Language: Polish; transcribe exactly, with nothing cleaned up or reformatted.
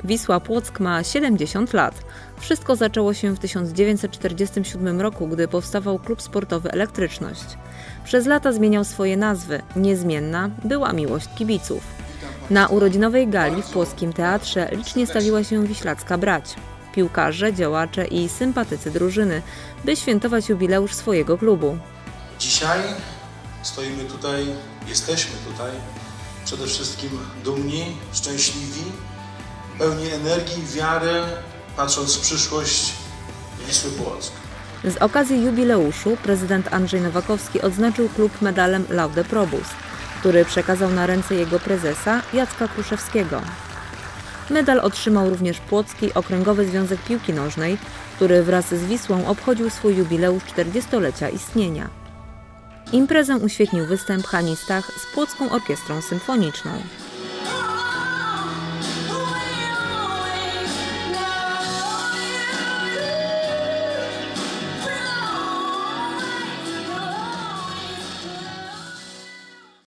Wisła Płock ma siedemdziesiąt lat. Wszystko zaczęło się w tysiąc dziewięćset czterdziestym siódmym roku, gdy powstawał klub sportowy Elektryczność. Przez lata zmieniał swoje nazwy. Niezmienna była miłość kibiców. Na urodzinowej gali w Płockim Teatrze licznie stawiła się wiślacka brać. Piłkarze, działacze i sympatycy drużyny, by świętować jubileusz swojego klubu. Dzisiaj stoimy tutaj, jesteśmy tutaj przede wszystkim dumni, szczęśliwi, pełni energii, wiary, patrząc w przyszłość Wisły Płock. Z okazji jubileuszu prezydent Andrzej Nowakowski odznaczył klub medalem Laude Probus, który przekazał na ręce jego prezesa Jacka Kruszewskiego. Medal otrzymał również Płocki Okręgowy Związek Piłki Nożnej, który wraz z Wisłą obchodził swój jubileusz czterdziestolecia istnienia. Imprezę uświetnił występ Hani Stach z Płocką Orkiestrą Symfoniczną.